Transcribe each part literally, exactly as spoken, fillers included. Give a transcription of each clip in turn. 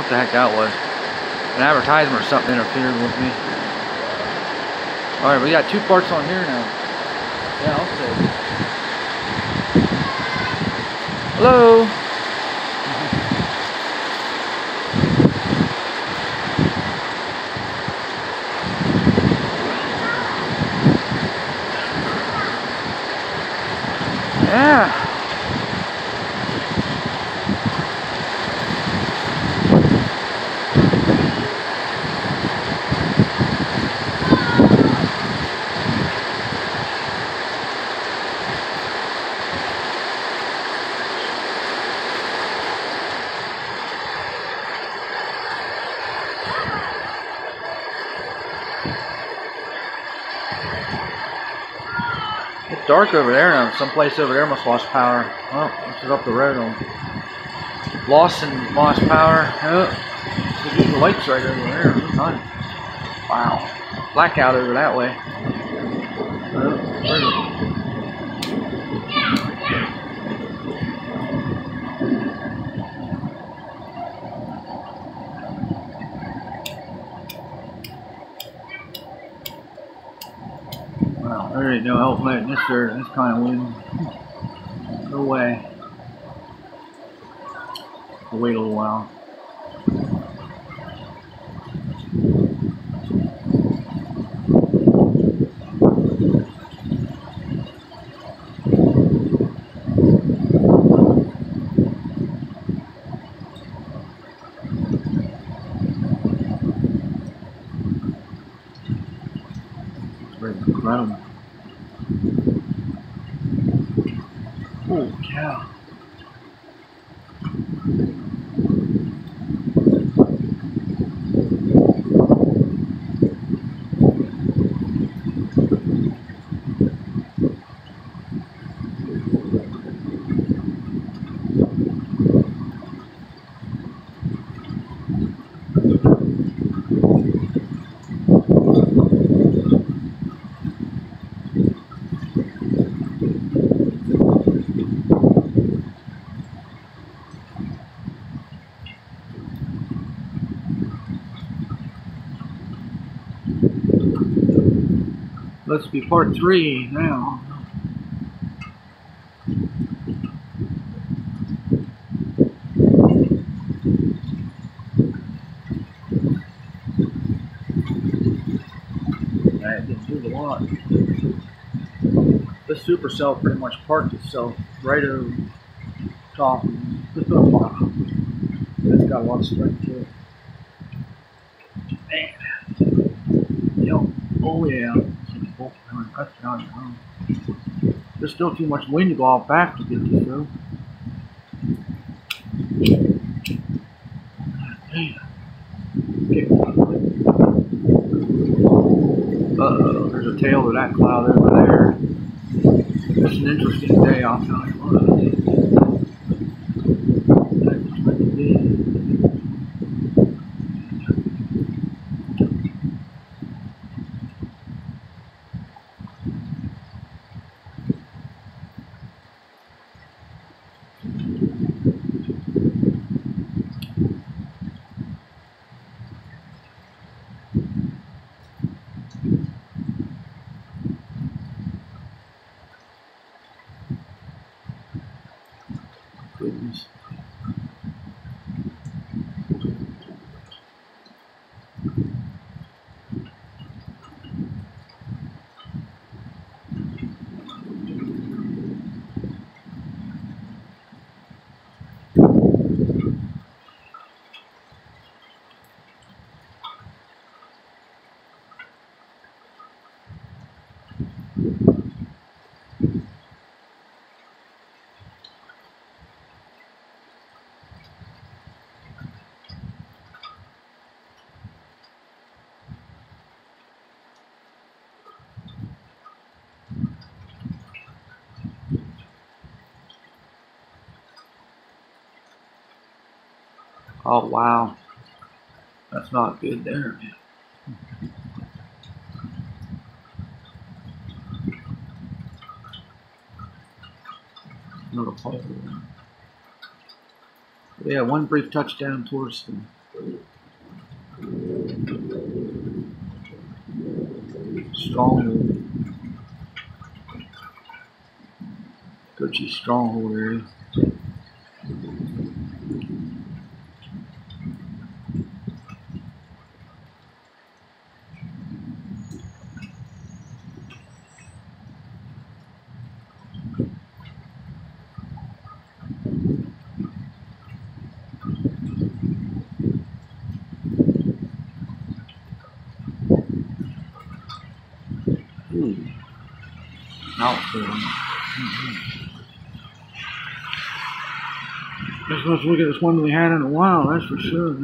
what the heck that was. An advertisement or something interfered with me. Alright, we got two parts on here now. Yeah, I'll say. Hello. Yeah. It's dark over there now. Someplace over there must lost power. Oh, this is up the road on Lost and lost power. Oh, the lights right over there. Nice. Wow. Blackout over that way. Oh, wow, there ain't no help making this dirt, this kind of wind. No way. We'll wait a little while. It's incredible. Holy cow. Let's be part three now. I didn't do a lot. This supercell pretty much parked itself right over top. Wow. It's got a lot of strength to it. Man. Yep. Oh yeah. There's still too much wind to go out back to get this through. Uh-oh, there's a tail to that cloud over there. It's an interesting day, I'll tell you what. Goodness. Oh wow, that's not good there. Another pole. Yeah, one brief touchdown towards the Stronghold. Coachy stronghold area. Ooh. Outfit. Mm-hmm. Let's, let's look at this one we had in a while, that's for sure.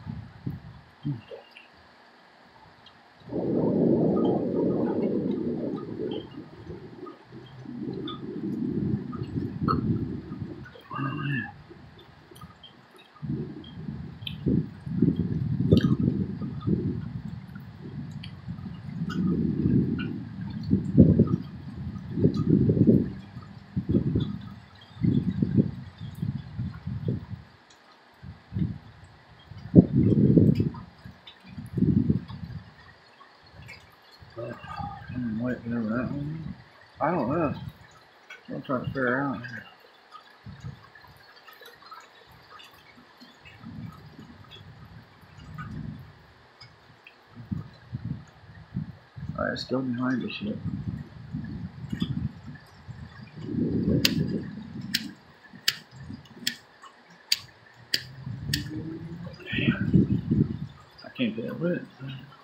Wait, remember that one? I don't know. I'm trying to figure out here. Alright, it's still behind us yet. Damn. I can't get it with it.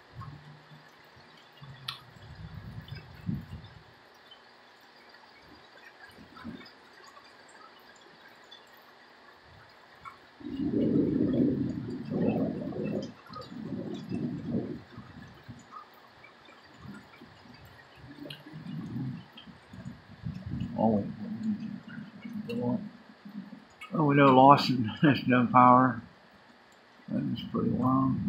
Oh, oh, we know Lawson has no power. That is pretty long.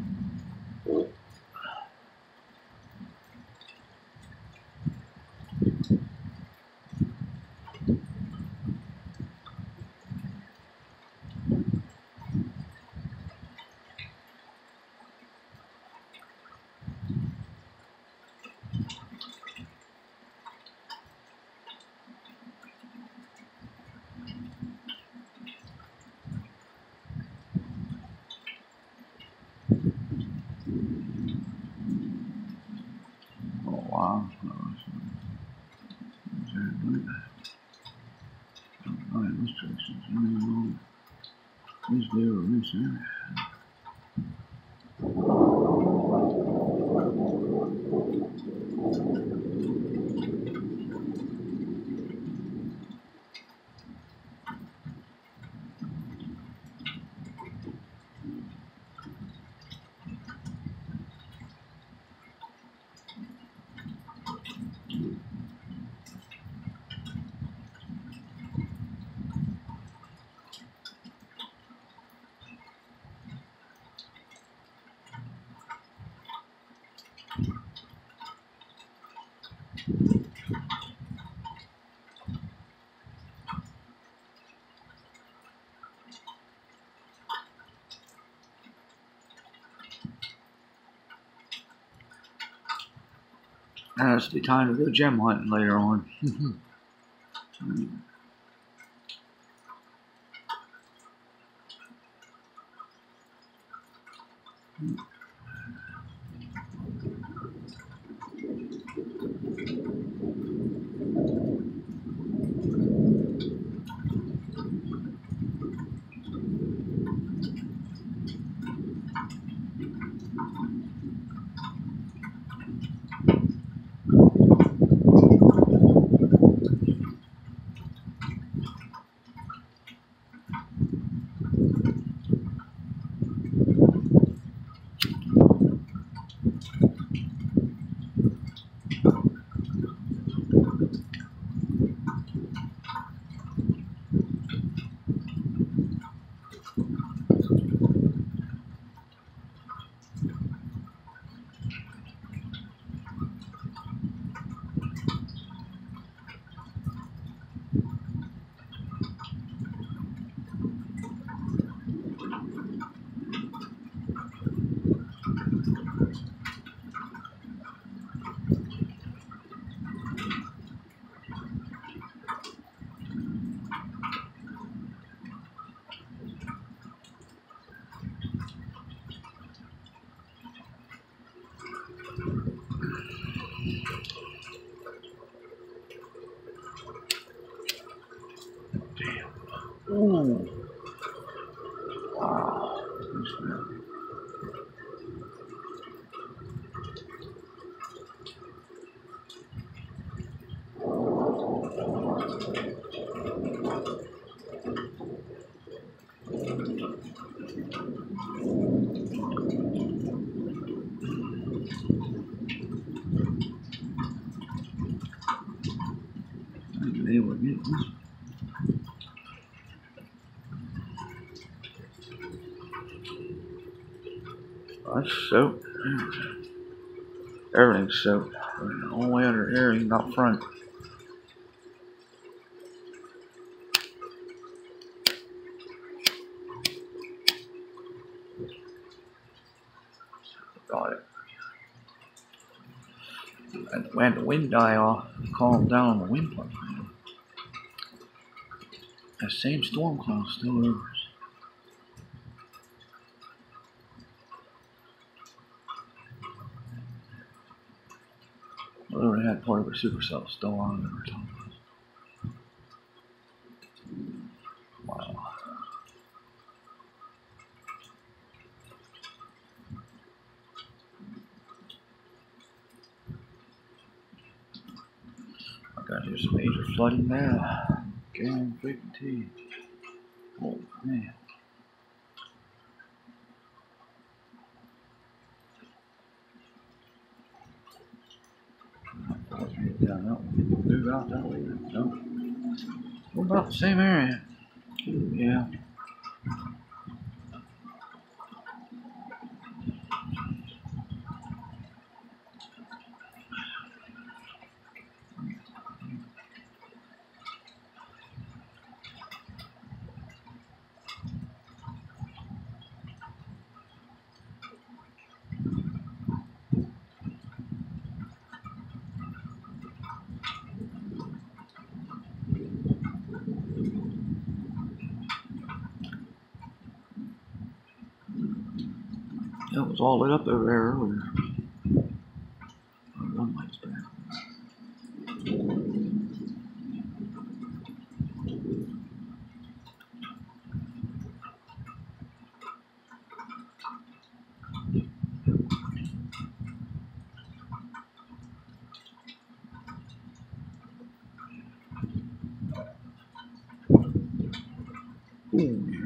Oh, wow. Alright, this direction's Please do this here. Now it's the time to go gem hunting later on. Ooh. Wow. They were getting this. That's soaked. Everything's soaked. Only under here, not front. Got it. And when the wind die off, calm down on the wind part. That same storm cloud still over us. Whatever had part of our supercell still on there. Wow. I got here some major flooding now. Gang freaking tea. Oh man. Down that one. Move out that way. No. What about the same area? Yeah. It was all lit up over there earlier. One light's back. Ooh, yeah.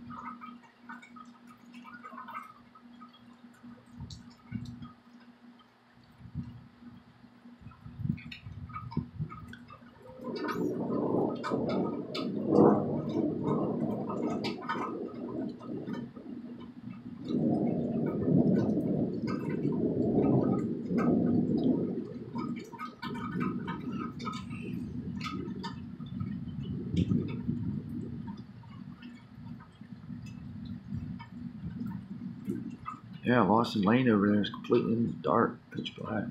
Yeah, Boston Lane over there is completely in the dark, pitch black.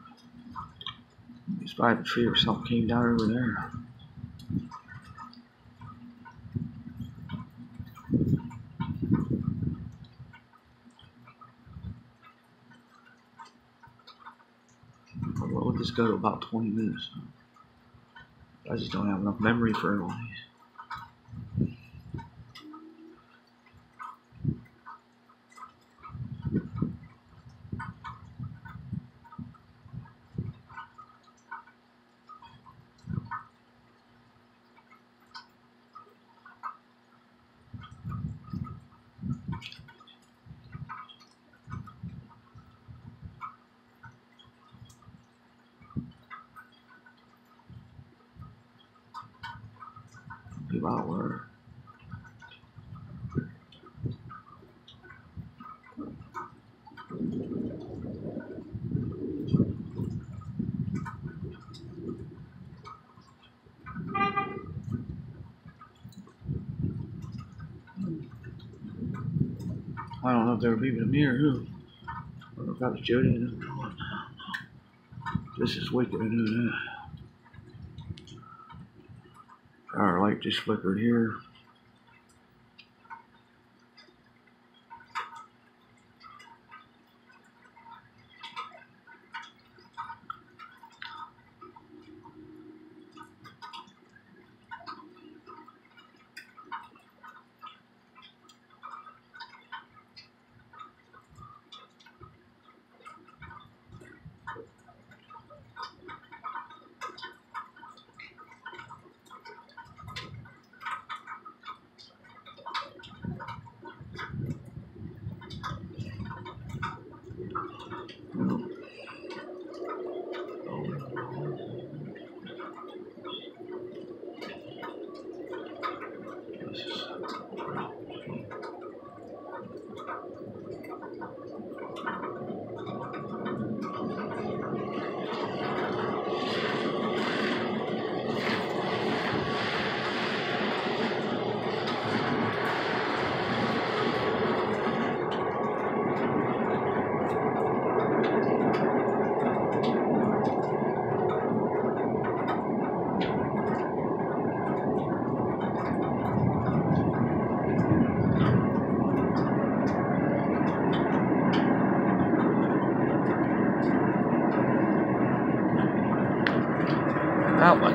It's probably a tree or something came down over there. Well, let this go to about twenty minutes. I just don't have enough memory for all these. Be about where. I don't know if they were leaving me or who. I don't know if that was Jody. This is wicked, I know that. Our light just flickered here.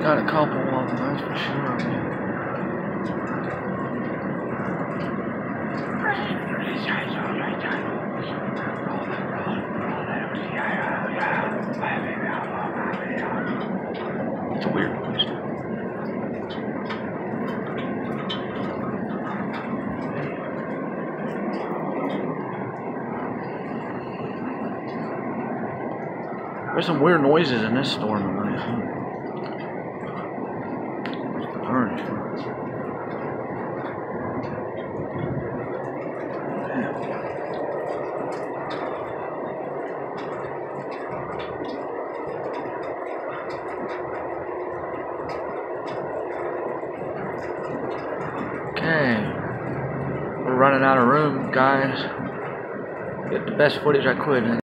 got a couple of them, that's for sure. It's a weird noise. There's some weird noises in this storm tonight. Okay, we're running out of room, guys. Get the best footage I could.